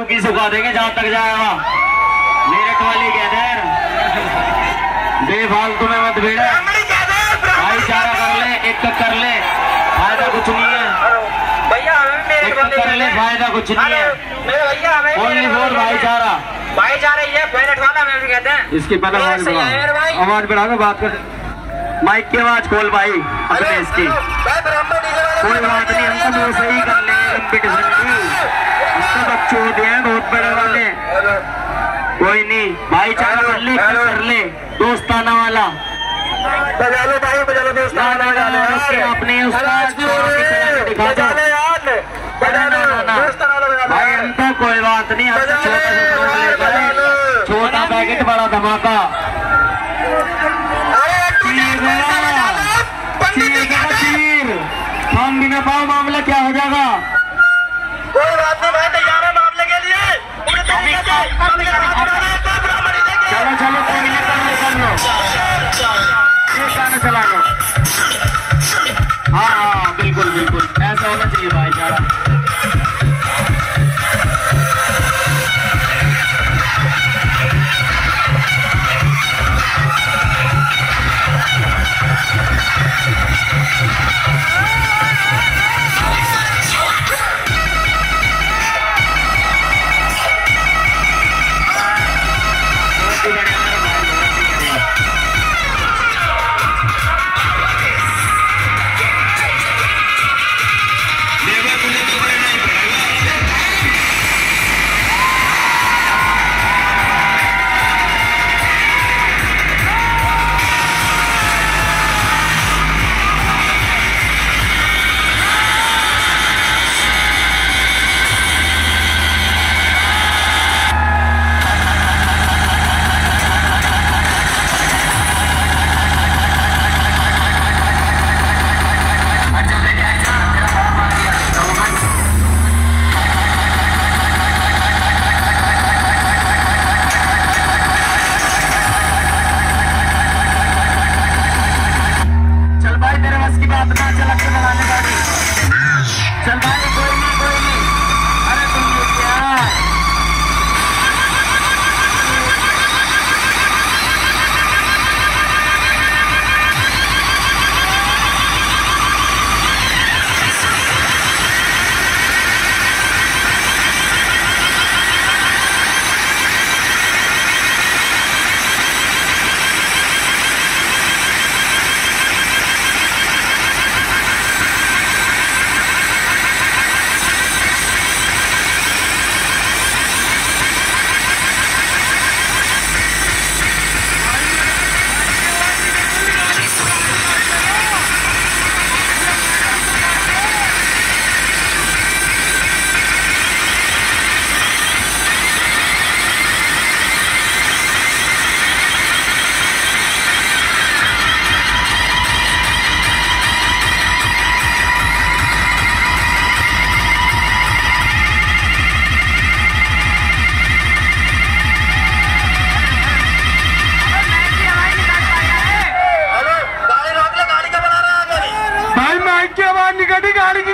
की सुखा देंगे जहां तक जाएगा। मेरठ वाली कहते हैं बेफालतू में मत भिड़, भाईचारा कर ले, एक कर ले, फायदा कुछ नहीं है भैया, एक कर ले, फायदा कुछ नहीं है। ओनली फॉर भाईचारा, भाईचारा ये मेरठ वाला में भी कहते हैं। इसकी पहले आवाज बढ़ा के बात कर, माइक की आवाज खोल भाई अपने इसकी। कोई बात नहीं, हम सब वैसे ही कर लेंगे कंपटीशन की, हम सब अच्छे होते हैं बहुत बड़े वाले, कोई नहीं, भाईचारा कर ले, कर ले, दोस्ताना वाला बजा लो भाई, बजा लो दोस्ताना वाला, अपने दिखा दो भाई, हम तो कोई बात नहीं, हम छोटा पैकेट बड़ा धमाका। हम बिना पाओ मामला क्या हो जाएगा? कोई बात नहीं भाई, तैयार है मामले के लिए। चलो चलो, कोई नहीं, कर लो चला लो। हाँ बिल्कुल बिल्कुल, ऐसा होना चाहिए भाईचारा। गाड़ी